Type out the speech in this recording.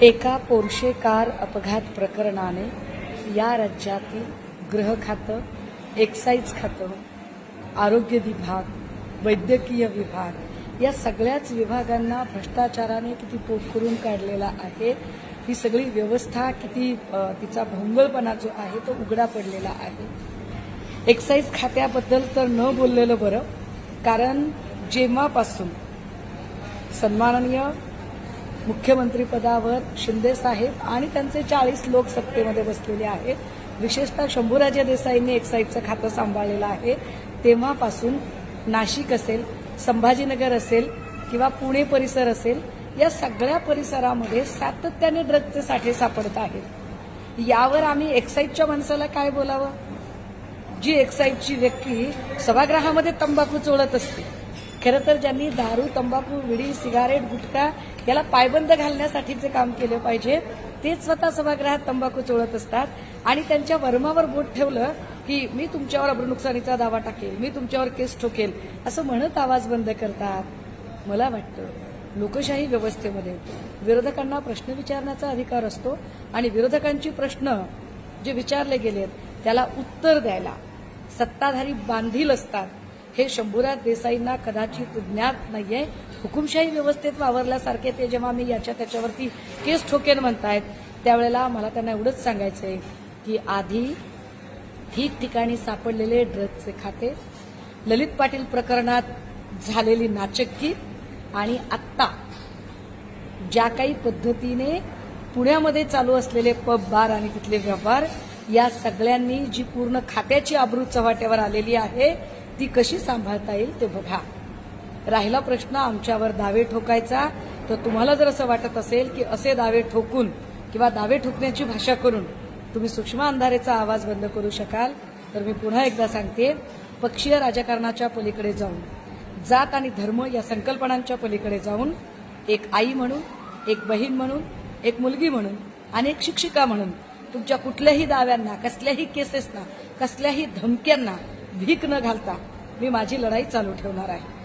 एका Porsche car अपघात प्रकरणाने या राज्यातील गृह खातं, एक्साईज खातं, आरोग्य विभाग, वैद्यकीय विभाग या सगळ्याच विभागांना भ्रष्टाचाराने किती पोटकरून काढलेला आहे। ही सगळी व्यवस्था किती तिचा भोंगळपणा जो आहे तो उघडा पडलेला आहे। एक्साईज खात्याबद्दल तर न बोललेलं बरं, कारण जेव्हापासून सन्माननीय मुख्यमंत्री पदावर शिंदे साहेब आणि त्यांचे 40 लोक सत्तेमध्ये बसलेले आहेत, विशेषतः शंभूराजे देसाईंनी एक्साईजचं खातं सांभाळलेलं आहे, तेव्हापासून नाशिक असेल, संभाजीनगर असेल किंवा पुणे परिसर असेल, या सगळ्या परिसरामध्ये सातत्याने ड्रग्जचे साठे सापडत आहेत। यावर आम्ही एक्साईजच्या माणसाला काय बोलावं? जी एक्साईजची व्यक्ती सभागृहामध्ये तंबाखू चोळत असते, खरं तर ज्यांनी दारू, तंबाखू, विडी, सिगारेट, गुटखा याला पायबंद घालण्यासाठीचे काम केले पाहिजे, तेच स्वतः सभागृहात तंबाखू चोळत असतात आणि त्यांच्या वर्मावर बोट ठेवलं की मी तुमच्यावर अब्रुनुकसानीचा दावा टाकेल, मी तुमच्यावर केस ठोकेल असं म्हणत आवाज बंद करतात। मला वाटतं लोकशाही व्यवस्थेमध्ये विरोधकांना प्रश्न विचारण्याचा अधिकार असतो आणि विरोधकांची प्रश्न जे विचारले गेलेत त्याला उत्तर द्यायला सत्ताधारी बांधील असतात, हे शंभूराज देसाईंना कदाचित ज्ञात नाहीये। हुकुमशाही व्यवस्थेत वावरल्यासारखे ते जेव्हा मी याच्या त्याच्यावरती केस ठोकेन म्हणतायत, त्यावेळेला मला त्यांना एवढंच सांगायचंय की आधी ठिकठिकाणी सापडलेले ड्रग्जचे खाते, ललित पाटील प्रकरणात झालेली नाचक्की आणि आत्ता ज्या काही पद्धतीने पुण्यामध्ये चालू असलेले पब, बार आणि तिथले व्यवहार, या सगळ्यांनी जी पूर्ण खात्याची आबरू चव्हाट्यावर आलेली आहे ती कशी सांभाळता येईल ते बघा। राहिला प्रश्न आमच्यावर दावे ठोकायचा, तर तुम्हाला जर असं वाटत असेल की असे दावे ठोकून किंवा दावे ठोकण्याची भाषा करून तुम्ही सूक्ष्म अंधारेचा आवाज बंद करू शकाल, तर मी पुन्हा एकदा सांगते, पक्षीय राजकारणाच्या पलीकडे जाऊन, जात आणि धर्म या संकल्पनांच्या पलीकडे जाऊन, एक आई म्हणून, एक बहीण म्हणून, एक मुलगी म्हणून आणि एक शिक्षिका म्हणून तुमच्या कुठल्याही दाव्यांना, कसल्याही केसेसना, कसल्याही धमक्यांना भीक न घालता मी माझी लढाई चालू ठेवणार आहे।